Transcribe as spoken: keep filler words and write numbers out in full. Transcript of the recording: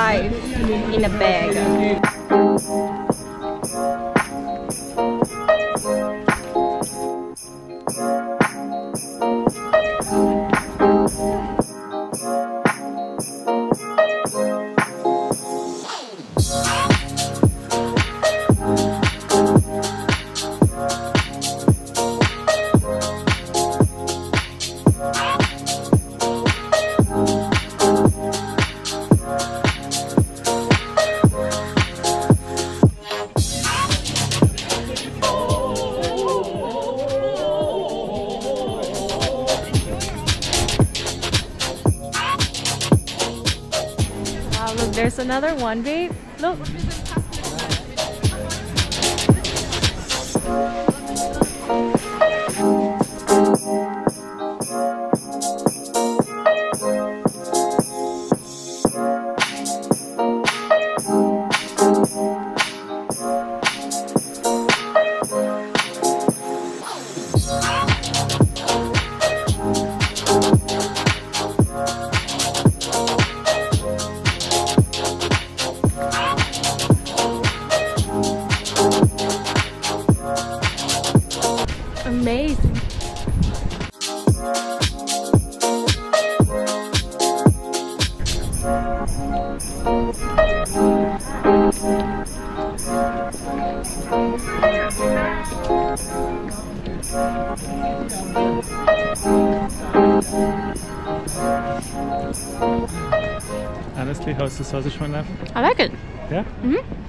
five in a bag. Look, there's another one, babe. Look. Amazing. Honestly, how's the sausage one left? I like it. Yeah? Mm-hmm.